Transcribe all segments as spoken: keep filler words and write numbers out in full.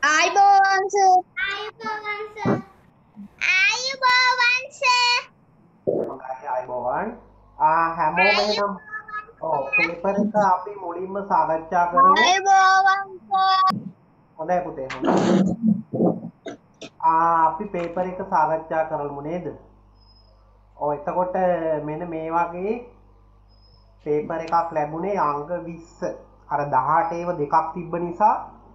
ආයුබෝවන් සර්. ආයුබෝවන් සර්. ආයුබෝවන් සර්. හොඳයි අයබෝවන්. ආ හැමෝම එහෙනම් ඔව් පේපර් එක අපි මුලින්ම සාකච්ඡා කරමු. ආයුබෝවන් සර්. හොඳයි පුතේ හොඳයි. ආ අපි පේපර් එක සාකච්ඡා කරමු නේද? ඔව් එතකොට මෙන්න මේ වගේ පේපර් එකක් ලැබුණේ අංක විස්ස. අර දහඅට ඒව දෙකක් තිබ්බ නිසා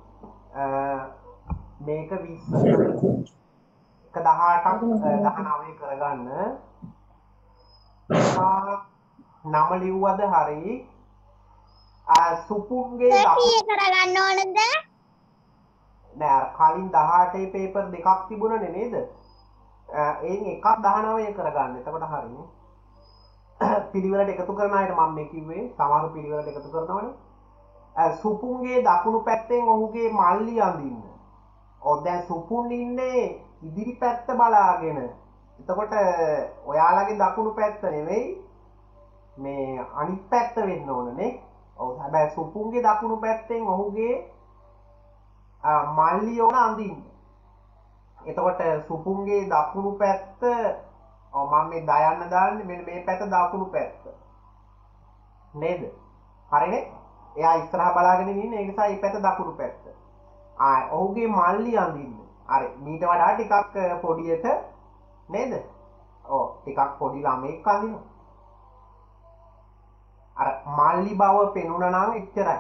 මේක විස්ස. එක දහඅටක් දහනවය කරගන්න. නම ලිව්වද හරි සුපුන්ගේ කීය කරගන්න ඕනද? නෑ කලින් දහඅටේ පේපර් දෙකක් තිබුණනේ නේද? එයින් එකක් දහනවය කරගන්න. එතකොට හරිනේ. පිළිවෙලට එකතු කරන අයට මම මේ කිව්වේ සමහර පිළිවෙලට එකතු කරනවනේ. සුපුන්ගේ දකුණු පැත්තෙන් ඔහුගේ මල්ලි අඳින්න. ඔව් දැන් සුපුන් ඉන්නේ ඉදිරි පැත්ත බලාගෙන. එතකොට ඔයාලගේ දකුණු පැත්ත නෙවෙයි මේ අනිත් පැත්ත වෙන්න ඕනනේ. ඔව් හැබැයි සුපුන්ගේ දකුණු පැත්තෙන් ඔහුගේ මල්ලි ඕන අඳින්න. එතකොට සුපුන්ගේ දකුණු පැත්ත ඔව් මම මේ දයන්න දාන්නේ මෙන්න මේ පැත්ත දකුණු පැත්ත. නේද? හරිනේ? එයා ඉස්සරහා බලාගෙන ඉන්නේ ඒ නිසා මේ පැත්ත දකුණු පැත්ත. ආ ඔහුගේ මල්ලි අඳින්න. හරි. මීට වඩා ටිකක් පොඩියට නේද? ඔව් ටිකක් පොඩි ළමෙක් අඳිනවා. අර මල්ලි බව පෙනුණා නම් එච්චරයි.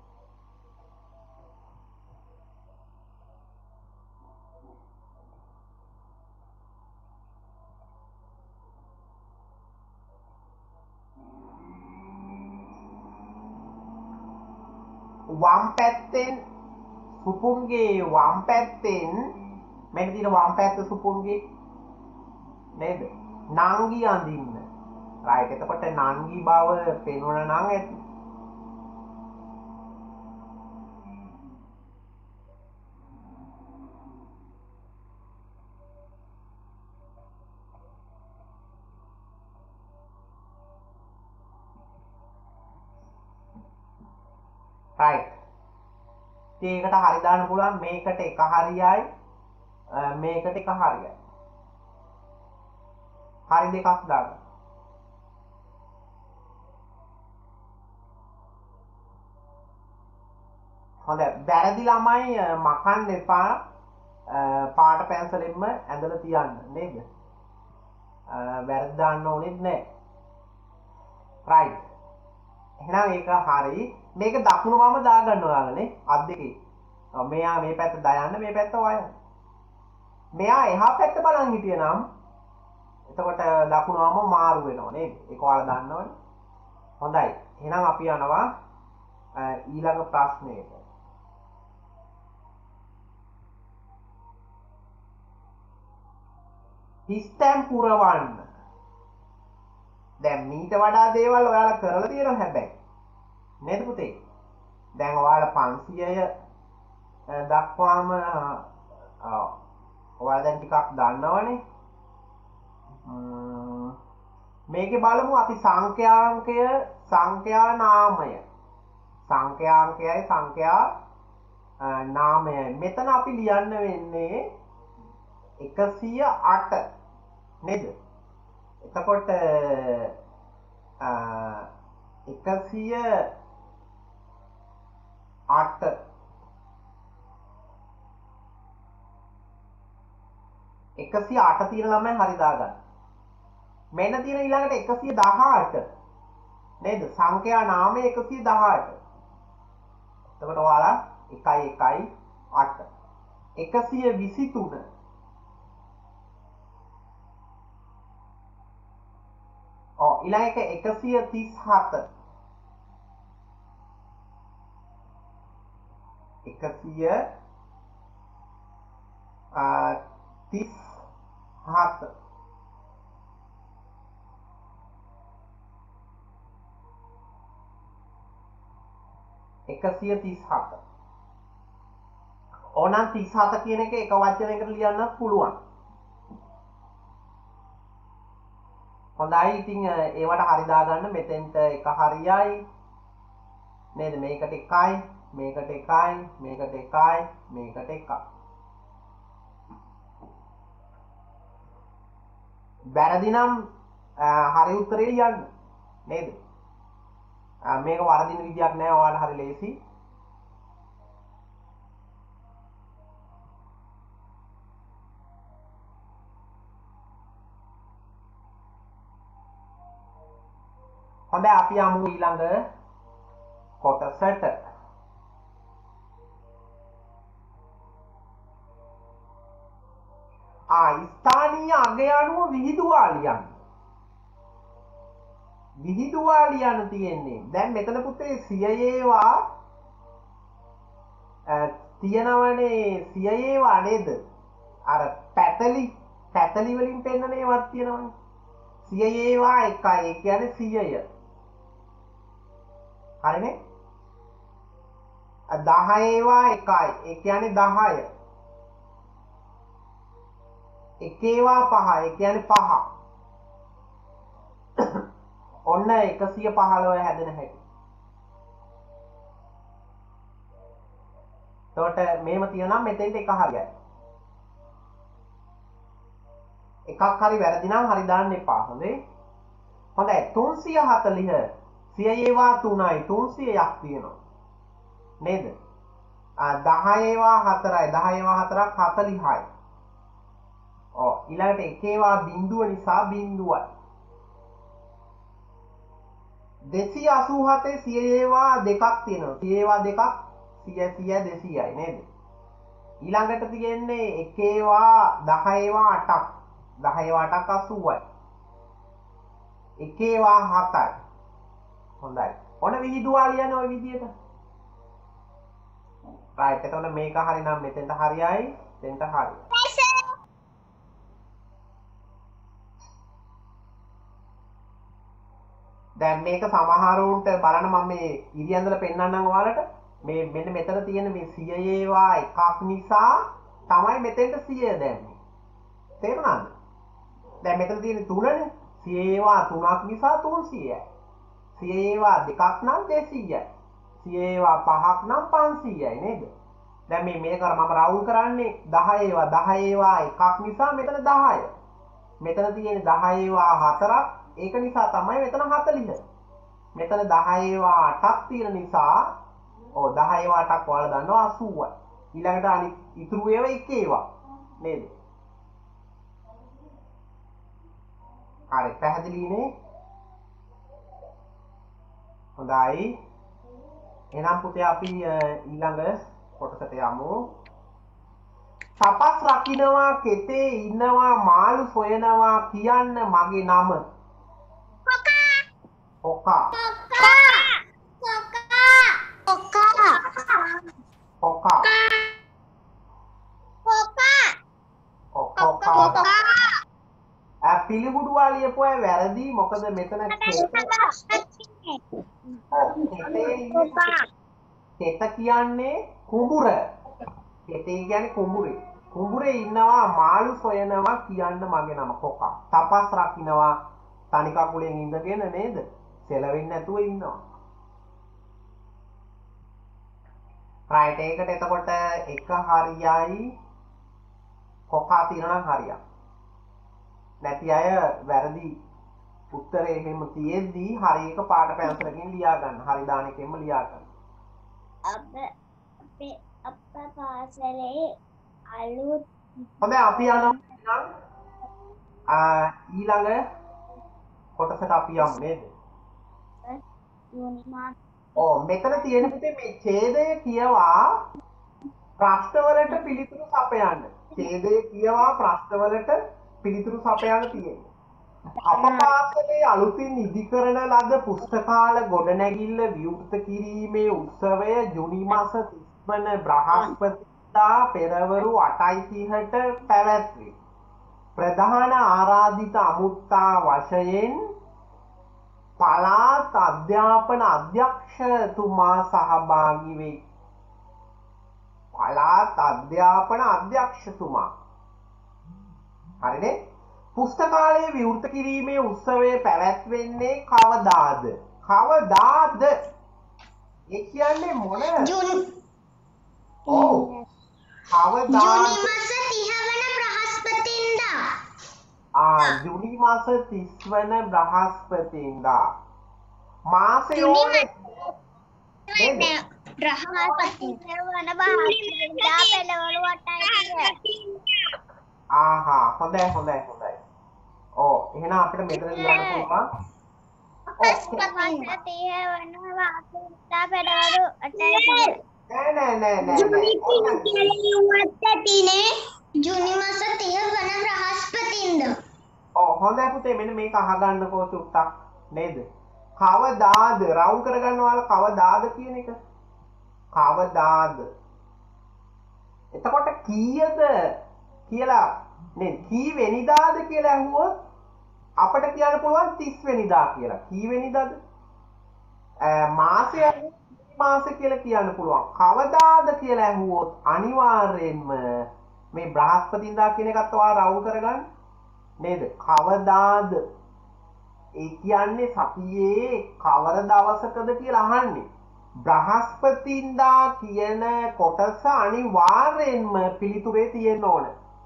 වම් පැත්තෙන් සුපුන්ගේ වම් පැත්තෙන් මෙන්න තියෙන වම් පැත්ත සුපුන්ගේ නේද? නංගි අඳින්න. රයිට්. එතකොට නංගි බව පෙනුණා නම් ඇති. රයිට්. ඒකට හරි දාන්න පුළුවන් මේකට එක හරියයි මේකට එක හරියයි. හරි දෙකක් දාන්න. හොඳයි. වැරදි ළමයි මකන්න එපා. පාට පැන්සලෙන්ම ඇඳලා තියන්න නේද? වැරදි දාන්න ඕනෙත් නැහැ. රයිට්. එහෙනම් ඒක හරි. මේක දකුණු වම දාගන්න ඔයාලනේ අත් දෙකේ. මෙයා මේ පැත්ත දයන්න මේ පැත්ත වයන්න. මෙයා එහා පැත්ත බලන් හිටියනම් එතකොට දකුණු වම මාරු වෙනවා නේද? ඒක ඔයාලා දන්නවනේ. හොඳයි. එහෙනම් අපි යනවා ඊළඟ ප්‍රශ්නයට. හිස්තැන් පුරවන්න. දැන් මීට වඩා දේවල් ඔයාලා කරලා තියෙනවා හැබැයි. නේද පුතේ? දැන් ඔයාලා පන්සියය දක්වාම ඔයාලා දැන් ටිකක් දන්නවනේ. මේකේ බලමු අපි සංඛ්‍යාංකය සංඛ්‍යා නාමය. සංඛ්‍යාංකයයි සංඛ්‍යා නාමයයි. මෙතන අපි ලියන්න වෙන්නේ එකසිය අට නේද? එතකොට එකසිය අට එකසිය අට තියෙන ළමයි හරි දාගන්න. මෙන්න තියෙන ඊළඟට එකසිය දහඅට නේද? සංඛ්‍යා නාමය එකසිය දහඅට. එතකොට ඔයාලා එකයි එකයි අට. එකසිය විසිතුන ඔව් ඊළඟ එක එකසිය තිස් හත එකසිය තිස් හත එකසිය තිස් හත ඕනනම් තිස් හත කියන එක එක වචනයකට ලියන්නත් පුළුවන්. හොඳයි. ඉතින් ඒවට හරි දාගන්න. මෙතෙන්ට එක හරියයි නේද? මේකට එකයි මේකට එකයි මේකට එකයි මේකට එකයි. වැරදි නම් හරි උත්තරේ ලියන්න නේද? මේක වරදින විදියක් නෑ, ඔයාලා හරි ලේසි. හොඳයි අපි යමු ඊළඟ කොටසට. ආ ස්ථානීය අගය අනුව විහිදුවා ලියන්න. විහිදුවා ලියන්න තියෙන්නේ. දැන් මෙතන පුතේ සිය ඒවා තියෙනවනේ, සිය ඒවා නේද? අර පැතලි පැතලි වලින් පෙන්නන ඒවාක් තියෙනවනේ. සිය ඒවා එකයි, ඒ කියන්නේ සියය. හරිනේ? දහ ඒවා එකයි, ඒ කියන්නේ දහය. එක ඒවා පහ, ඒ කියන්නේ පහ. ඔන්න එකසිය පහළොව හැදෙන හැටි. එතකොට මේව තියෙනවා මෙතෙන්ට එක හරියයි. එකක් හරි වැරදි නම් හරි දාන්න එපා. හොඳේ. හොඳයි තුන්සිය හතළිහ සිය ඒවා තුනයි තුන්සියයක් තියෙනවා. නේද? දහ ඒවා හතරයි දහ ඒවා හතරක් හතළිහයි. ඔව් ඊළඟට එක ඒවා බිංදුව නිසා බිංදුවයි. දෙසිය අසූහතේ සිය ඒවා දෙකක් තියෙනවා. සිය ඒවා දෙකක් සිය සිය දෙසියයි නේද? ඊළඟට තියෙන්නේ එක ඒවා දහ ඒවා අටක්. දහ ඒවා අටක් අසූවයි. එක ඒවා හතයි. හොඳයි. ඔන්න විහිදුවා ලියන ඔය විදියට. රයිට්. එතකොට මේක හරි නම් මෙතෙන්ට හරියයි, මෙතෙන්ට හරියයි. දැන් මේක සමහරුන්ට බලන්න මම මේ ඉරියන්දල පෙන්නන්නම් ඔයාලට. මේ මෙන්න මෙතන තියෙන මේ සිය ඒවා එකක් නිසා තමයි මෙතෙන්ට සිය දැම්මේ. තේරුණාද? දැන් මෙතන තියෙන තුනනේ. සිය ඒවා තුනක් නිසා තුන්සියයි. සිය ඒවා දෙකක් නම් දෙසීයයි. සිය ඒවා පහක් නම් පන්සීයයි නේද? දැන් මේ මේක මම රවුල් කරන්නේ දහ ඒවා දහ ඒවා එකක් නිසා මෙතන දහය. මෙතන තියෙන දහ ඒවා හතරක්, ඒක නිසා තමයි මෙතන හතළිහ. මෙතන දහ ඒවා අටක් තියෙන නිසා ඔව් දහ ඒවා අටක් ඔයාලා දන්නවා අසූවයි. ඊළඟට අනිත් ඉතුරු ඒවා එක ඒවා නේද? හරි පැහැදිලිනේ? හොඳයි. එහෙනම් පුතේ අපි ඊළඟ කොටසට යමු. සපස් රකින්නවා කෙතේ ඉන්නවා මාළු සොයනවා කියන්න මගේ නම. කොකා. කොකා. කොකා. කොකා. කොකා. ආ පිළිගුඩුවා ලියපුවා වැරදි. මොකද මෙතන කෙත කියන්නේ කුඹුර. කෙතේ කියන්නේ කුඹුරේ. කුඹුරේ ඉන්නවා මාළු සොයනවා කියන්න මගේ නම කොකා. තපස් රකින්නවා තනි කකුලෙන් ඉඳගෙන නේද? සෙලවෙන්නේ නැතුව ඉන්නවා. රයිට්. ඒකට එතකොට එක හරියයි කොකා තියෙනවා හරියයි. නැති අය වැරදි උත්තරේ එහෙම තියෙද්දී හරි එක පාට පැන්සලකින් ලියා ගන්න. හරි දාන එකෙන්ම ලියා ගන්න. අප අපේ අප පාසලේ අලුත් හොඳයි අපි යනවා ඊළඟ කොටසට අපි යමු නේද? ඔව් මෙතන තියෙන පුතේ මේ ඡේදය කියවා ප්‍රශ්නවලට පිළිතුරු සපයන්න. ඡේදය කියවා ප්‍රශ්නවලට පිළිතුරු සපයන්න තියෙනවා. අප පාසලේ අලුතින් ඉදිකරන ලද පුස්තකාල ගොඩනැගිල්ල විවෘත කිරීමේ උත්සවය ජුනි මාස තිස් වන බ්‍රහස්පතින්දා පෙරවරු අටයි තිහට පැවැත්වේ. ප්‍රධාන ආරාධිත අමුත්තා වශයෙන් පළාත් අධ්‍යාපන අධ්‍යක්ෂතුමා සහභාගී වෙයි. පළාත් අධ්‍යාපන අධ්‍යක්ෂතුමා. හරිනේ? පුස්තකාලය විවෘත කිරීමේ උත්සවය පැවැත්වෙන්නේ කවදාද? කවදාද? ඒ කියන්නේ මොන ජුනි ඔව් කවදාද ජුනි මාස තිහ වන බ්‍රහස්පතින්දා. ආ ජුනි මාස තිස් වන බ්‍රහස්පතින්දා මාසය ජුනි ඕනේ නේද? බ්‍රහස්පති වන බ්‍රහස්පතින්දා පෙළවලු අටයි. ආහා හොඳයි හොඳයි හොඳයි. ඔව් එහෙනම් අපිට මෙතන ලියන්න පුළුවන්. ඔව් මාස තිහ වන බ්‍රහස්පතින්දා පෙළවලු අටයි. නෑ නෑ නෑ නෑ ජුනි තිහ නෑ. කියලා ලියුවත් ඇතිනේ. ජුනි මාස තිහ වන බ්‍රහස්පතින්දා. ඔව් හොඳයි පුතේ මෙන්න මේක අහගන්නකෝ චුට්ටක් නේද? කවදාද රවුම් කරගන්නවල කවදාද කියන එක. කවදාද. එතකොට කීයද කියලා නේ කී වෙනිදාද කියලා අහුවොත් අපිට කියන්න පුළුවන් තිස් වෙනිදා කියලා. කී වෙනිදාද? මාසය මාස කියලා කියන්න පුළුවන්. කවදාද කියලා අහුවොත් අනිවාර්යෙන්ම මේ බ්‍රහස්පතින්දා කියන එකත් ඔයාලා රවුම් කරගන්න. නේද? කවදාද? ඒ කියන්නේ සතියේ කවර දවසකද කියලා අහන්නේ. බ්‍රහස්පතින්දා කියන කොටස අනිවාර්යෙන්ම පිළිතුරේ තියෙන්න ඕන.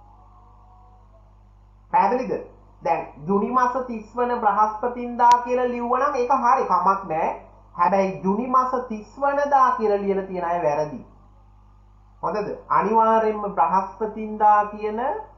පැහැදිලිද? දැන් ජුනි මාස තිස් වන බ්‍රහස්පතින්දා කියලා ලිව්වනම් ඒක හරි කමක් නැහැ. හැබැයි ජුනි මාස තිස් වනදා කියලා ලියලා තියෙන අය වැරදි. හොඳද? අනිවාර්යෙන්ම බ්‍රහස්පතින්දා කියන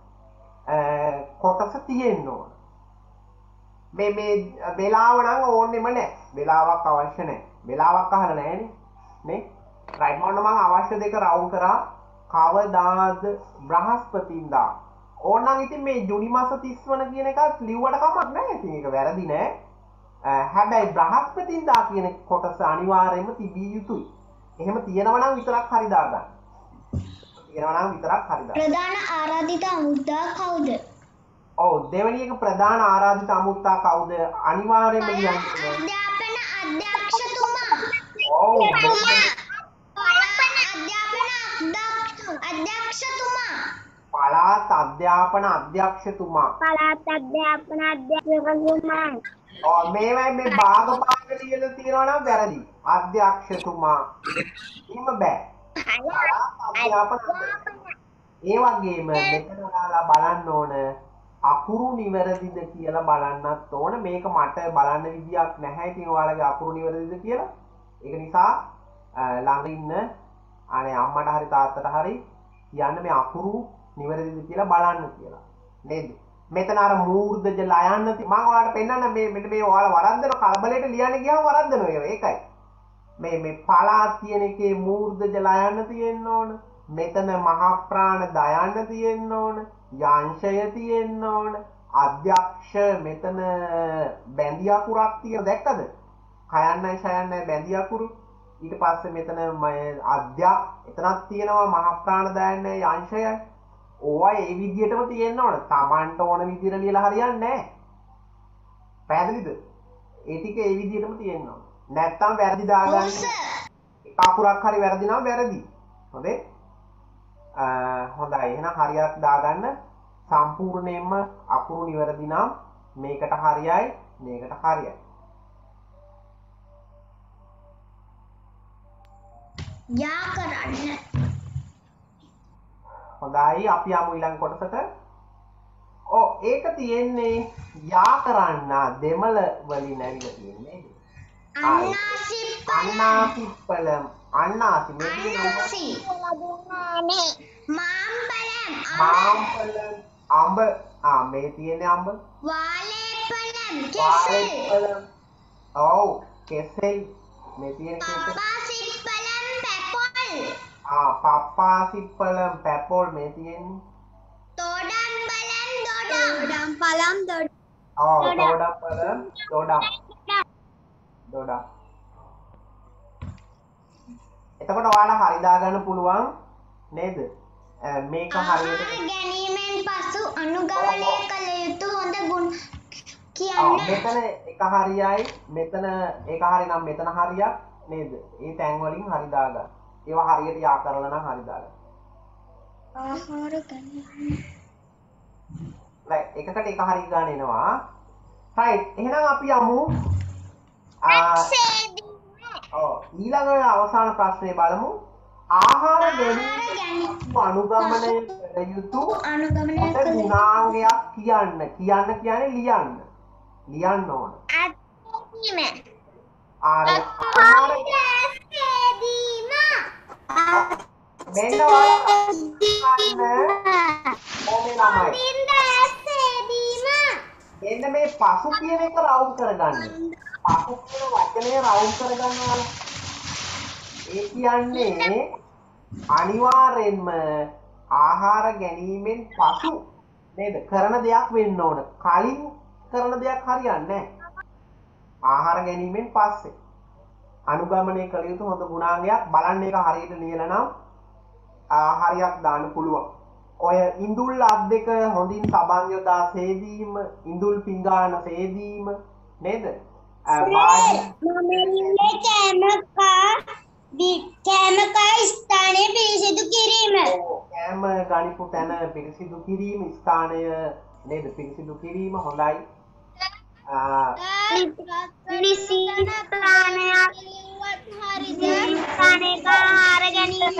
කොටස තියෙන්න ඕන. මේ මේ වෙලාව නම් ඕන්නෙම නැහැ. වෙලාවක් අවශ්‍ය නැහැ. වෙලාවක් අහලා නැහැනේ. නේ? රයිට් මොන්න මම අවශ්‍ය දෙක රවුම් කරා. කවදාද බ්‍රහස්පතින්දා. ඕනනම් ඉතින් මේ ජුනි මාස තිස් වන කියන එකත් ලිව්වට කමක් නැහැ. ඉතින් ඒක වැරදි නෑ. හැබැයි බ්‍රහස්පතින්දා කියන කොටස අනිවාර්යයෙන්ම තිබිය යුතුයි. එහෙම තියෙනවා නම් විතරක් හරි දාගන්න. තියෙනවා නම් විතරක් හරි දාගන්න. ප්‍රධාන ආරාධිත අමුද්දා කවුද? ඔව් දෙවෙනි එක ප්‍රධාන ආරාධිත අමුත්තා කවුද? අනිවාර්යයෙන්ම ලියන්න ඕනේ. අධ්‍යාපන අධ්‍යක්ෂතුමා. ඔව් අධ්‍යක්ෂතුමා. පළාත් අධ්‍යාපන අධ්‍යක්ෂතුමා. පළාත් අධ්‍යාපන අධ්‍යක්ෂකතුමා. ඔව් මේවයි මේ භාග භාග ලියලා තියෙනවා නම් වැරදි. අධ්‍යක්ෂතුමා. එහෙම බෑ. පළාත් අධ්‍යාපන ඒ වගේම මෙතන ඔයාලා බලන්න ඕන අකුරු නිවැරදිද කියලා බලන්නත් ඕන. මේක මට බලන්න විදියක් නැහැ. ඉතින් ඔයාලගේ අකුරු නිවැරදිද කියලා. ඒක නිසා ළඟ ඉන්න අනේ අම්මට හරි තාත්තට හරි කියන්න මේ අකුරු නිවැරදිද කියලා බලන්න කියලා. නේද? මෙතන අර මූර්ධජ ලයන්න මම ඔයාලට පෙන්නන්න මේ මෙන්න මේ ඔයාලා වරද්දන කලබලයට ලියන්න ගියාම වරද්දනවා ඒවා. ඒකයි. මේ මේ පළාත් කියන එකේ මූර්ධජ ලයන්න තියෙන්න ඕන. මෙතන මහා ප්‍රාණ දයන්න තියෙන්න ඕන. යංශය තියෙන්න ඕන. අධ්‍යක්ෂ මෙතන බැඳි අකුරක් තියෙන දැක්කද? කයන්නයි ෂයන්නයි බැඳි අකුරු. ඊට පස්සේ මෙතන අධ්‍යක් එතනක් තියෙනවා මහා ප්‍රාණ දයන්නයි යංශයයි. ඕවා ඒ විදිහටම තියෙන්න ඕන. Tamanට ඕන විදිහට ලියලා හරියන්නේ නැහැ. පැහැදිලිද? ඒ ටික ඒ විදිහටම තියෙන්න ඕන. නැත්තම් වැරදි දාගන්න. එක අකුරක් හරි වැරදි නම් වැරදි. හොඳේ? අ හොඳයි. එහෙනම් හරියක් දාගන්න. සම්පූර්ණයෙන්ම අකුරු නිවැරදි නම් මේකට හරියයි, මේකට හරියයි. යා කරන්න. හොඳයි අපි යමු ඊළඟ කොටසට. ඔව් ඒක තියෙන්නේ යා කරන්න දෙමළ වලින් ඇවිල්ලා තියෙන්නේ. අන්නාසිප්ප අන්නාසිප්පලම් අන්නාසි මේ තියෙන්නේ අන්නාසි දුන්නානේ. මාම්පලම් මාම්පලම් අඹ ආ මේ තියෙන්නේ අඹ වාලේපලම් කෙසෙල් වාලේපලම් ඔව් කෙසෙල් මේ තියෙන්නේ කෙසෙල් පපාසිප්පලම් පැපොල් ආ පප්පාසිප්පලම් පැපොල් මේ තියෙන්නේ තෝඩම් බලම් දොඩම් දොඩම් පලම් දොඩම්. ඔව් තෝඩම් පලම් දොඩම් දොඩම් එතකොට ඔයාලා හරි දාගන්න පුළුවන් නේද මේක හරියට ගැනීමෙන් පසු අනුගමනය කළ යුතු හොඳ ගුණ ඔව් කියන්න. මෙතන එක හරියයි මෙතන ඒක හරි නම් මෙතන හරියක් නේද ඒ තැන් වලින් හරි දාගන්න ඒවා හරියට යා කරලා නම් හරි දාගන්න ආහාර ගන්න. රයිට් එකකට එක හරි ගන්න එනවා රයිට් එහෙනම් අපි යමු ආ ඔව් ඊළඟ අවසාන ප්‍රශ්නේ බලමු. ආහාර ගැනීම අනුගමනය කළ යුතු අනුගමනය හොඳ කළ ගුණාංගයක් කියන්න. කියන්න කියන්නේ ලියන්න. ලියන්න ඕන. අත්දැකීම. ආර ආහාර ඇස්තේදීම. මෙන්න ඔයාලා ගන්න ඕනේ ළමයි. හොඳින් ඇස්තේදීම. මෙන්න මේ පසු කියන එක රවුම් කරගන්න. පසු කියන වචනය රවුම් කරගන්න ඕන. ඒ කියන්නේ අනිවාර්යෙන්ම ආහාර ගැනීමෙන් පසු නේද කරන දෙයක් වෙන්න ඕන. කලින් කරන දෙයක් හරියන්නේ නැහැ. ආහාර ගැනීමෙන් පස්සේ අනුගමනය කළ යුතු හොඳ ගුණාංගයක් බලන්න එක හරියට ලියලා නම් හරියක් දාන්න පුළුවන්. ඔය ඉඳුල් අත් දෙක හොඳින් සබන් යොදා සේදීම, ඉඳුල් පිඟාන සේදීම නේද? මමල්ලේ කෑමකා කෑමකා ස්ථානය පිරිසිදු කිරීම. කෑම ගනිපු තැන පිරිසිදු කිරීම, ස්ථානය නේද පිරිසිදු කිරීම හොඳයි. නිසි ස්ථානයක් හරිද? ස්ථානයක ආහාර ගැනීම.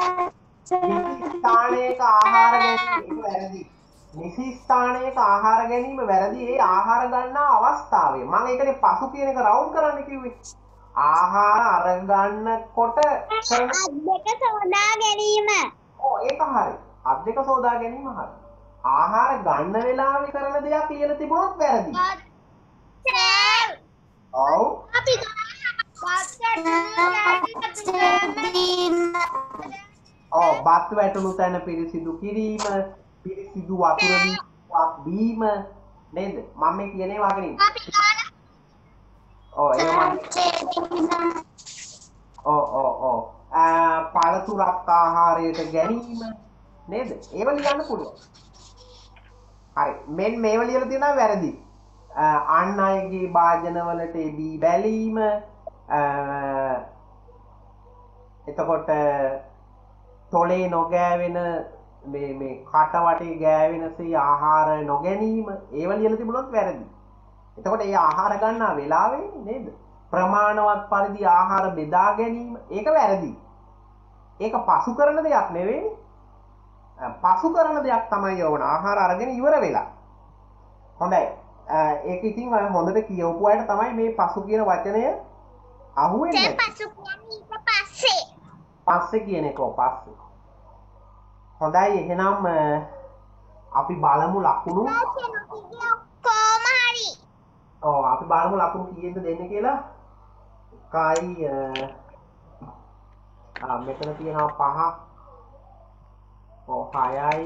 ස්ථානයක ආහාර ගැනීම වැරදි. නිසි ස්ථානයක ආහාර ගැනීම වැරදි. ඒ ආහාර ගන්නා අවස්ථාවේ මම ඒකනේ පසු කියන එක රවුම් කරන්න කිව්වේ. ආහාර අරගන්නකොට කරන අත් දෙක සෝදා ගැනීම. ඔව් ඒක හරි. අත් දෙක සෝදා ගැනීම හරි. ආහාර ගන්න වෙලාවේ කරන දෙයක් කියලා තිබුණොත් වැරදි. ඔව් අපි ඔව් බත් වැටුණු තැන පිරිසිදු කිරීම, පිරිසිදු වතුර බීම නේද? මම මේ කියන්නේ වගේ. ඔව් ඒක මම ඔව් ඔව් ඔව් පළතුරක් ආහාරයට ගැනීම නේද? ඒව ලියන්න පුළුවන්. හරි. මෙන්න මේව ලියලා තියෙනවා වැරදි. අන් අයගේ භාජනවලට එබී බැලීම, එතකොට තොලේ නොගෑවෙන මේ මේ කට වටේ ගෑවෙනසේ ආහාර නොගැනීම ඒව ලියලා තිබුණොත් වැරදි. එතකොට ඒ ආහාර ගන්නා වෙලාවේ නේද ප්‍රමාණවත් පරිදි ආහාර බෙදා ගැනීම ඒක වැරදි. ඒක පසු කරන දෙයක් නෙවෙයි. පසු කරන දෙයක් තමයි යවන ආහාර අරගෙන ඉවර වෙලා. හොඳයි. ඒක ඉතින් ඔය හොඳට කියවපු අයට තමයි මේ පසු කියන වචනය අහුවෙන්නේ. පසු කියන්නේ ඊට පස්සේ. පස්සේ කියන එක පස්සේ. හොඳයි එහෙනම් අපි බලමු ලකුණු. කොහොම හරි. ඔව් අපි බලමු ලකුණු කීයද දෙන්නේ කියලා. එකයි ආ මෙතන තියෙනවා පහ. ඔව් හයයි.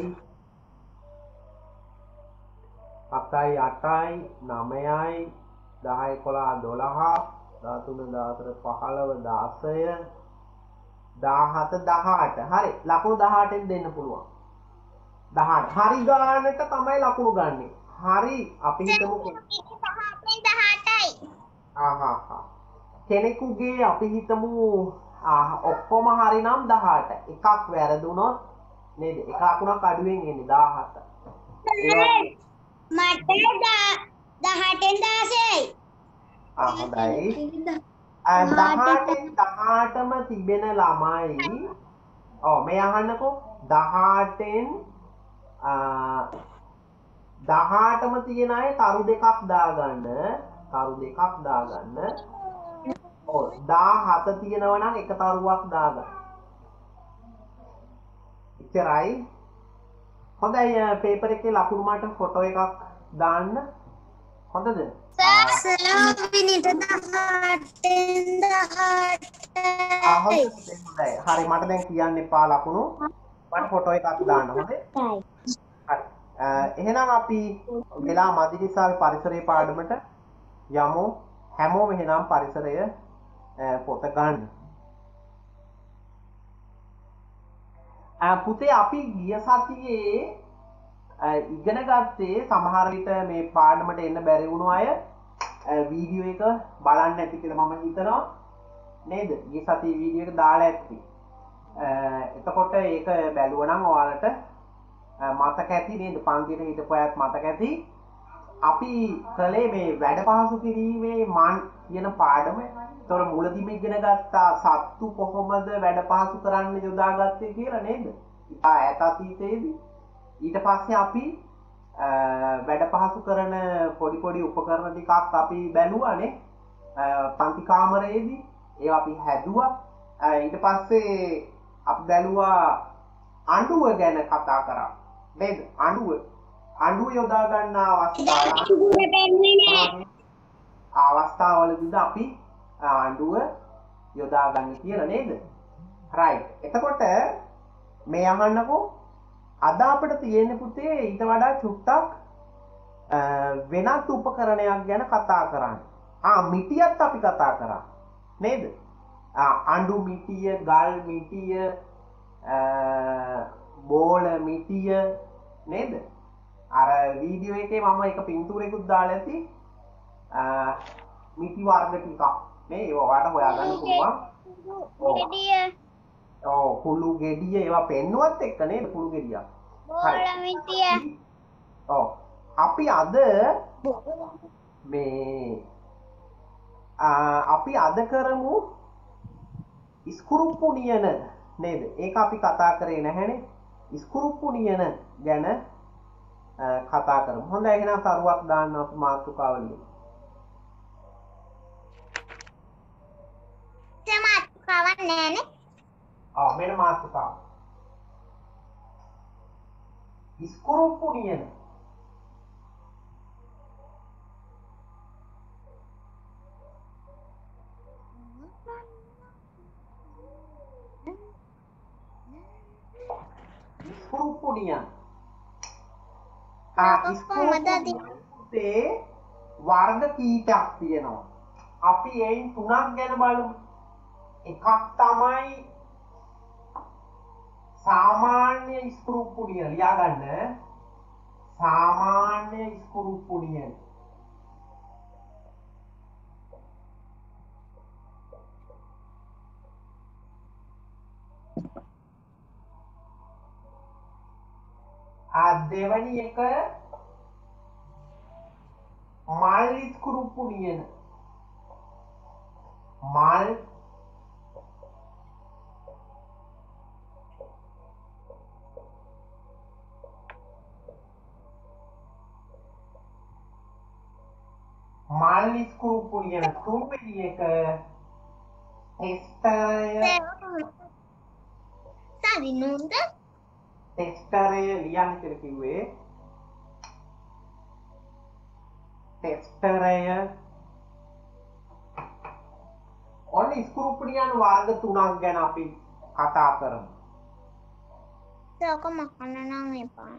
හතයි අටයි නවයයි දහය එකොළහ දොළහ දහතුන දහහතර පහළොව දාසය දාහත දහඅට. හරි ලකුණු දහඅටෙන් දෙන්න පුළුවන්. දහඅට හරි ගානට තමයි ලකුණු ගන්නෙ. හරි අපි හිතමු දහඅටයි. ආහා කෙනෙකුගේ අපි හිතමු ඔක්කොම හරි නම් දහඅට. එකක් වැරදුනොත් නේද? එක ලකුණක් අඩුවෙන් එන්නේ දහහත. මට දහටෙන් දාසයයි. ආ හොඳයි. දහටෙන් දහටම තිබෙන ළමයි ඔව් මේ අහන්නකෝ දහටෙන් දහටම තියෙන අය තරු දෙකක් දාගන්න තරු දෙකක් දාගන්න ඔව් දහහත තියෙනවා නම් එක තරුවක් දාගන්න. ඉතරයි. හොඳයි පේපර් එකේ ලකුණු මට ෆොටෝ එකක් දාන්න. හොඳද? මිනිට දහටෙන් දහට. ආ හොඳයි. හරි මට දැන් කියන්න එපා ලකුණු. මට ෆොටෝ එකක් දාන්න හොඳේ? හරි. එහෙනම් අපි වෙලා මදි නිසා අපි පරිසරයේ පාඩමට යමු. හැමෝම එහෙනම් පරිසරය පොත ගන්න. පුතේ අපි ගිය සතියේ ඉගෙන ගත්තේ සමහර විට මේ පාඩමට එන්න බැරි වුණු අය වීඩියෝ එක බලන්න ඇති කියලා මම හිතනවා නේද? ගිය සතියේ වීඩියෝ එක දාලා ඇති. එතකොට ඒක බැලුවා නම් ඔයාලට මතක ඇති නේද? පන්තියේ හිටපු අයත් මතක ඇති. අපි කලේ මේ වැඩ පහසු කිරීමේ මන් කියන පාඩම තොර මුලදිම ඉගෙන ගත්තා සත්තු කොහොමද වැඩ පහසු කරන්න යොදාගත්තේ කියලා නේද? ඉතා ඈත අතීතයේදී. ඊට පස්සේ අපි වැඩ පහසු කරන පොඩි පොඩි උපකරණ ටිකක් අපි බැලුවානේ පන්ති කාමරයේදී. ඒවා අපි හැදුවා. ඊට පස්සේ අපි බැලුවා අඬුව ගැන කතා කරා. නේද? අඬුව. අඬුව යොදා ගන්න අවස්ථාව අවස්ථාවලදීද අපි අඬුව යොදා ගන්න කියලා නේද? රයිට්. එතකොට මේ අහන්නකෝ අද අපිට තියෙන පුතේ ඊට වඩා චුට්ටක් වෙනත් උපකරණයක් ගැන කතා කරන්න. ආ මිටියත් අපි කතා කරා. නේද? අඬු මිටිය, ගල් මිටිය, බෝල මිටිය නේද? අර වීඩියෝ එකේ මම එක පින්තූරයකුත් දාලා ඇති. මිටි වර්ග ටිකක් නේ ඒවා ඔයාලට හොයාගන්න පුළුවන්. ගෙඩිය. ඔව් කුළු ගෙඩිය ඒවා පෙන්නුවත් එක්ක නේද කුළු ගෙඩියක්. බෝල මිටිය. ඔව් අපි අද මේ අපි අද කරමු ඉස්කුරුප්පු නියන නේද? ඒක අපි කතා කරේ නැහැනේ. ඉස්කුරුප්පු නියන ගැන කතා කරමු. හොඳයි එහෙනම් තරුවක් දාන්න අපි මාතෘකාවලිය. මාතෘකාවක් නෑනේ. ආ මෙන්න මාතෘකාව. ඉස්කුරුප්පු නියන. ඉස්කුරුප්පු නියන. ආ ඉස්කුරුප්පුේ වර්ග කීපයක් තියෙනවා. අපි එයින් තුනක් ගැන බලමු. එකක් තමයි සාමාන්‍ය ඉස්කුරුප්පු නියන. ලියා ගන්න. සාමාන්‍ය ඉස්කුරුප්පු නියන. ආ දෙවැනි එක මල් ඉස්කුරුප්පු නියන. මල් මල් ඉස්කුරුප්පු නියන. තුන්වෙනි එක ටෙස්ටරය. සවිනුන්ද ටෙස්ටරය ලියන්න කියලා කිව්වේ. ටෙස්ටරය ඔන්න ඉස්කුරුප්පු නියන වර්ග තුනක් ගැන අපි කතා කරමු. ඒක මකන්න නම් එපා.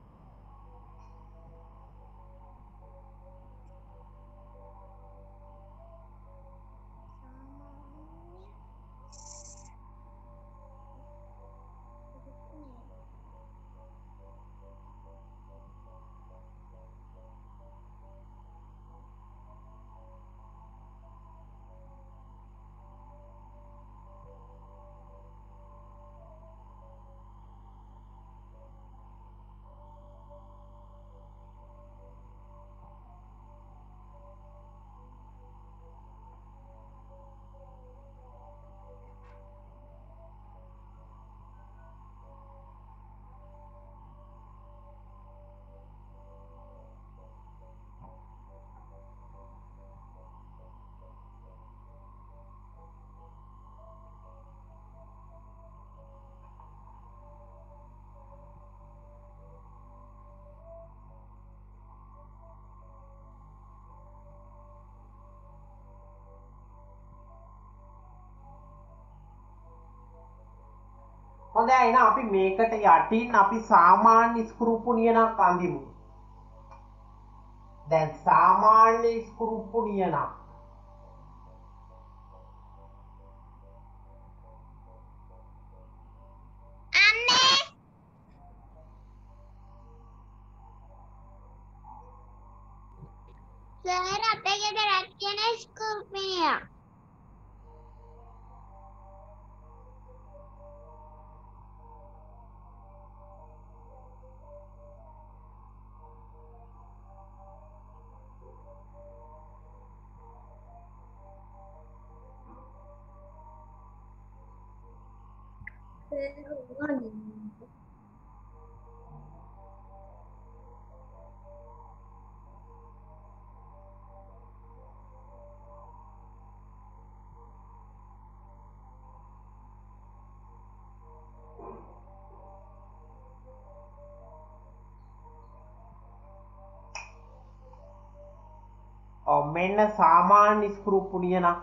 හොඳයි එහෙනම් අපි මේකට යටින් අපි සාමාන්‍ය ඉස්කුරුප්පු නියනක් අඳිමු. දැන් සාමාන්‍ය ඉස්කුරුප්පු නියනක් අම්මේ සර් අපේ ගෙදරත් කියන ස්කූපියක්. ඔව් මෙන්න සාමාන්‍ය ස්ක්‍රූ පුඩියනක්.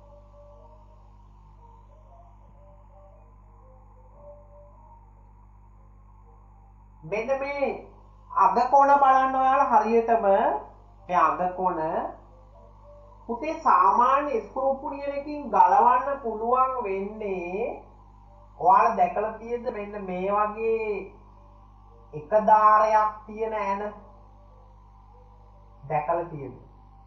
මෙන්න මේ අග කොන බලන්න ඔයාලා හරියටම මේ අග කොන පුතේ සාමාන්‍ය ස්ක්‍රූ පුඩියනකින් ගලවන්න පුළුවන් වෙන්නේ ඔයාලා දැකලා තියෙද්ද මෙන්න මේ වගේ එක දාරයක් තියෙන ඇන දැකලා තියෙද්ද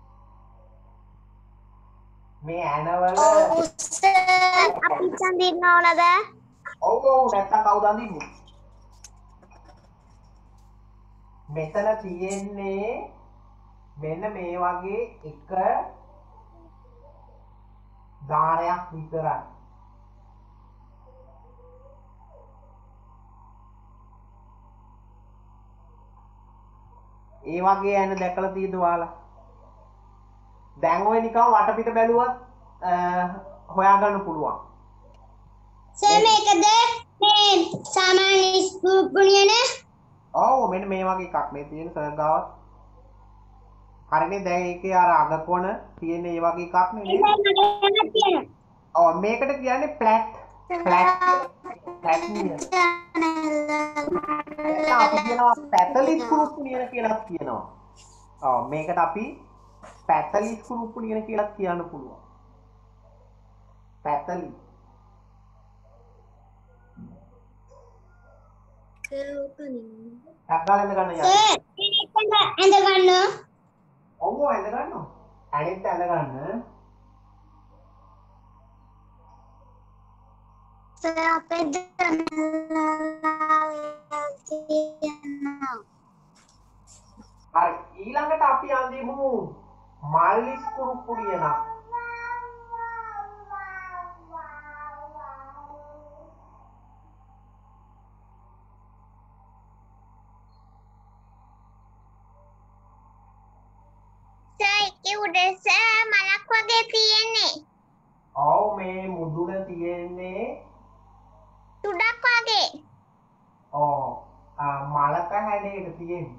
මේ ඇනවල ඔව් සර් අපි චන්දින්න ඕනද? ඔව් ඔව් නැත්තම් කවුද අඳින්නේ? මෙතන තියෙන්නේ මෙන්න මේ වගේ එක දාරයක් විතරයි. ඒ වගේ ඇන දැකලා තියෙද ඔයාලා? දැන් ඔය නිකන් වටපිට බැලුවත් හොයාගන්න පුළුවන්. සර් මේකද මේ සාමාන්‍ය ස්කූප් පුණියන? ඔව් මෙන්න මේ වගේ එකක් මේ තියෙන සර් ගාවත්. හරිනේ දැන් ඒකේ අර අග කොන තියෙන ඒ වගේ එකක් නේ නේද? ඔව් මේකට කියන්නේ ෆ්ලැට් ෆ්ලැට් ෆ්ලැට් නියර. අපි කියනවා පැතලි ස්ක්‍රූ පුණියන කියලා කියනවා. ඔව් මේකට අපි පැතලි ස්ක්‍රූ පුණියන කියලා කියන්න පුළුවන්. පැතලි අක්කාල ඇඳ ගන්න යන්න. සර් ඇඳ ගන්න. ඔව් ඇඳ ගන්නවා. ඇනෙත් ඇඳ ගන්න. සර් අපේ දන්නවා. හරි ඊළඟට අපි අඳිමු මල්ලි ස්ක්‍රූ පුඩියන. උඩස මලක් වගේ තියෙන්නේ. ඔව් මේ මුදුන තියෙන්නේ තුඩක් වගේ. ඔව් මලක හැඩයක තියෙන්නේ.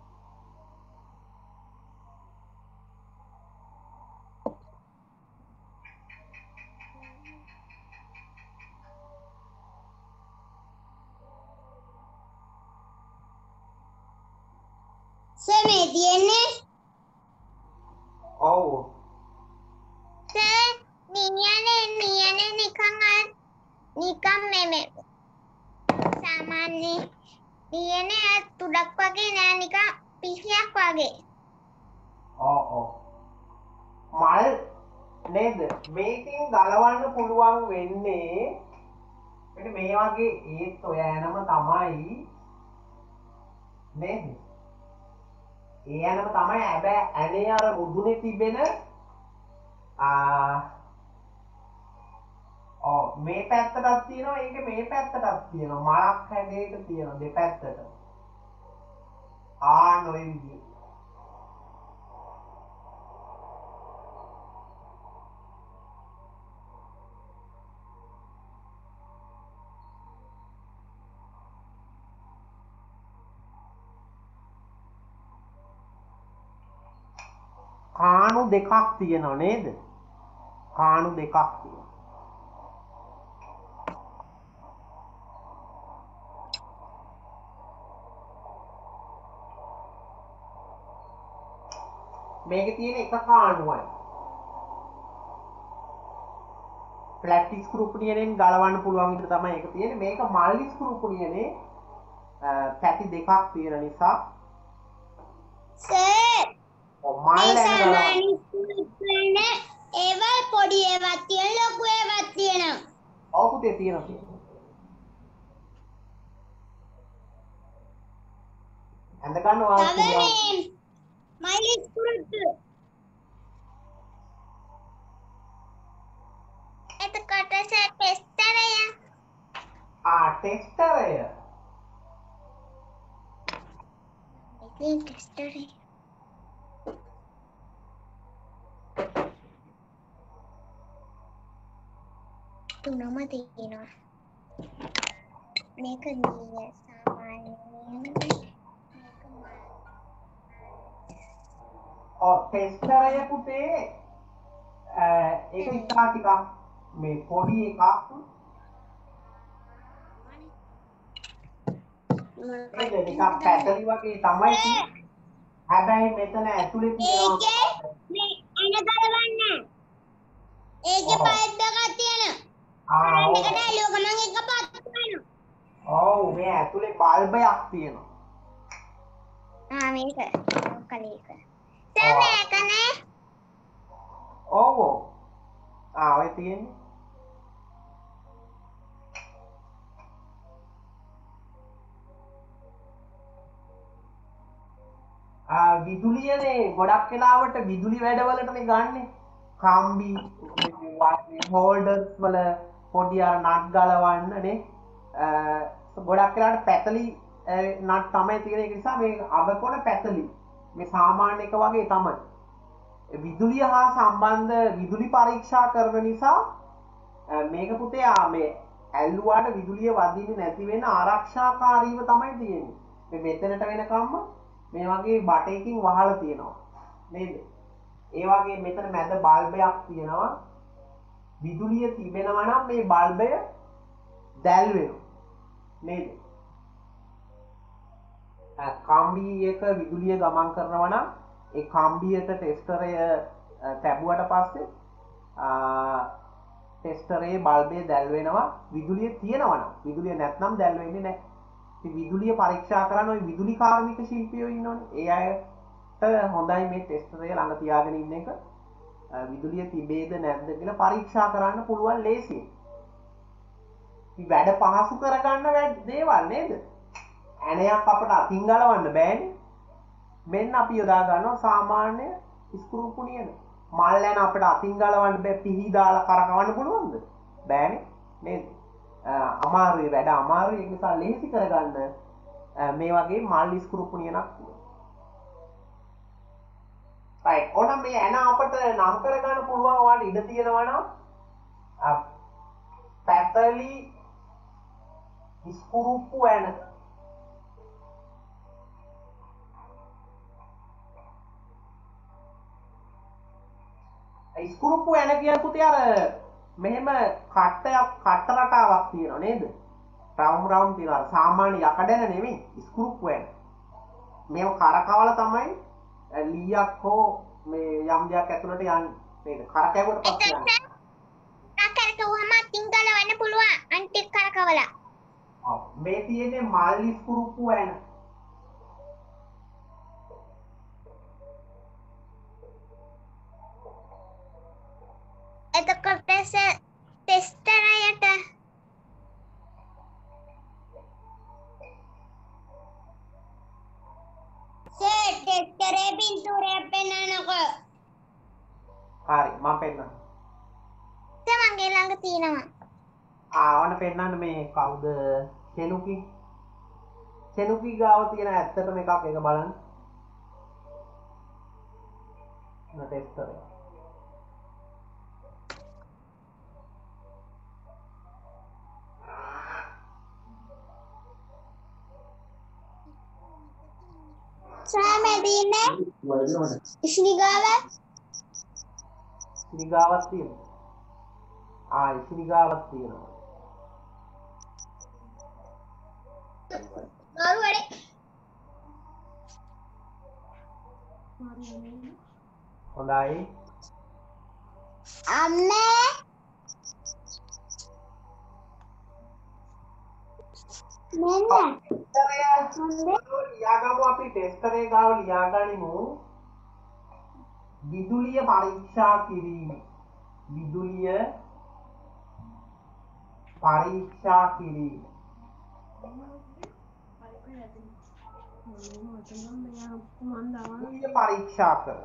සර් මේ තියෙන්නේ ඔව් සර් නියනේ නියනේ නිකන් අර නිකන් මේ මේ සාමාන්‍ය නියනේ තුඩක් වගේ නෑ නිකන් පිහියක් වගේ. ඔව් ඔව් මල් නේද මේකෙන් ගලවන්න පුළුවන් වෙන්නේ මෙන්න මේ වගේ ඒත් ඔය ඇනම තමයි නේද? ඒ ඇනම තමයි හැබැයි ඇනේ අර මුදුනේ තිබෙන ආ ඔව් මේ පැත්තටත් තියෙනවා ඒක මේ පැත්තටත් තියෙනවා මලක් හැඩයක තියෙනවා දෙපැත්තට. ආන්න ඔය විදිහට. කාණු දෙකක් තියෙනවා නේද? කාණු දෙකක් තියෙනවා. මේකේ තියෙන එක කාණුවයි. ෆ්ලැට් ස්ක්‍රූ පුඩියනෙන් ගලවන්න පුළුවන් විදිහට තමයි ඒක තියෙන්නේ. මේක මල්ලි ස්ක්‍රූ පුඩියනේ පැති දෙකක් තියෙන නිසා සර් මල් සාමාන්‍ය ස්කූප් පුණියන ඒවල් පොඩි ඒවත් තියෙන ලොකු ඒවත් තියෙනවා. ඔව් පුතේ තියෙනවා තියෙනවා. ඇඳ ගන්න ඔයාලා තව මේ මයිලි ස්කූප් එතකොට සර් ටෙස්ට් කරේ. ආ ටෙස්ටරය. ඉතින් ටෙස්ටරේ තුනම තියෙනවා. මේක නිය සාමාන්‍යයෙන් මේක ඔව් ටෙස්ටරය පුතේ ඒක ඉතා ටිකක් මේ පොඩි එකක්. ඒක නිකන් පැටලි වගේ තමයි තියෙන්නේ. හැබැයි මෙතන ඇතුලේ තියෙනවා ඒකේ මේ එන ගලවන්න. ඒකේ පයිප් එකක් තියෙනවා. ආ කරන්ට් ඔව්. එකට ඇලුව ගමන් එක පත් වෙනවා. ඔව් මේ ඇතුලේ බල්බයක් තියෙනවා. ආ මේක කලේ එක. දැන් මේකනේ ඔව් ඔව්. ආ ඔය තියෙන්නේ. ආ විදුලියනේ ගොඩක් වෙලාවට විදුලි වැඩවලටනේ ගන්නෙ. කම්බි හෝල්ඩර්ස් වල පොඩි අර නට් ගලවන්නනේ. ගොඩක් වෙලාවට පැතලි නට් තමයි තියෙන. ඒක නිසා මේ අගකොන පැතලි. මේ සාමාන්‍ය එක වගේ තමයි. විදුලිය හා සම්බන්ධ විදුලි පරීක්ෂා කරන නිසා මේක පුතේ ආ මේ ඇල්ලුවාට විදුලිය වදින්නේ නැති වෙන ආරක්ෂාකාරීව තමයි තියෙන්නේ. මේ මෙතනට වෙනකම්ම මේ වගේ බටයකින් වහලා තියෙනවා. නේද? ඒ වගේ මෙතන මැද බල්බයක් තියෙනවා. විදුලිය තිබෙනවා නම් මේ බල්බය දැල් වෙනවා. නේද? කම්බි එක විදුලිය ගමන් කරනවා නම් ඒ කම්බියට ටෙස්ටරය තැබුවට පස්සේ ටෙස්ටරේ බල්බය දැල් වෙනවා. විදුලිය තියෙනවා නම්. විදුලිය නැත්නම් දැල් වෙන්නේ නැහැ. ඉතින් විදුලිය පරීක්ෂා කරන්න ওই විදුලි කාර්මික ශිල්පියෝ ඉන්නෝනේ. ඒ අයට හොඳයි මේ ටෙස්ටරය ළඟ තියාගෙන ඉන්න එක. විදුලිය තිබේද නැද්ද කියලා පරීක්ෂා කරන්න පුළුවන් ලේසියෙන්. ඉතින් වැඩ පහසු කරගන්න දේවල් නේද? ඇණයක් අපට අතින් ගලවන්න බෑනේ. මෙන්න අපි යොදා ගන්නවා සාමාන්‍ය ස්ක්‍රූ පුනියන. මල් ඇන අපිට අතින් ගලවන්න බෑ. පිහි දාලා කරකවන්න පුළුවන්ද? බෑනේ නේද? අමාරුයි වැඩ අමාරුයි. ඒ නිසා ලේසි කරගන්න මේ වගේ මල් ස්ක්‍රූ පුනියනක් තියෙනවා. right. ඕනම් මේ ඇන අපිට නම් කරගන්න පුළුවන් ඔයාලට ඉඩ තියෙනවා නම් පැතලි ස්ක්‍රූප්පු ඇන ස්කුරුප්පු ඇන කියන පුතේ අර මෙහෙම කට්ටයක් කට්ට රටාවක් තියෙනවා නේද? රවුම් රවුම් තියෙනවා. අර සාමාන්‍ය යකඩ ඇන නෙමෙයි ස්කුරුප්පු ඇන. මේව කරකවලා තමයි ලීයක් හෝ මේ යම් දෙයක් ඇතුළට යන්නේ. නේද? කරකැවුවට පස්සේ යන්නේ. කරකවුවම අතින් ගලවන්න පුළුවන්. අන්තික් කරකවලා. ඔව්. මේ තියෙන්නේ මල් ස්කුරුප්පු ඇන. එතකොට ටෙස්ටරයට සර් ටෙස්ටරේ පින්තූරය පෙන්නනකො. හරි මම පෙන්නන්න. සර් මගේ ළඟ තියෙනවා. ආ ඔන්න පෙන්නන්න මේ කවුද? කෙනුකි. කෙනුකි ගාව තියෙන ඇත්තටම එකක් ඒක බලන්න. ඔන්න ටෙස්ටරේ. සර් මේ තියෙන්නේ ඉෂ්නිගාව. ඉෂ්නිගාවක් තියෙනවා. ආ ඉෂ්නිගාවක් තියෙනවා. ගාරු වැඩේ. හොඳයි. අම්මේ මෙන්න ලියාගමු අපි ටෙස්ටරේ ගාව ලියාගනිමු. විදුලිය පරීක්ෂා කිරීම. විදුලිය පරීක්ෂා කිරීම. විදුලිය පරීක්ෂා කර.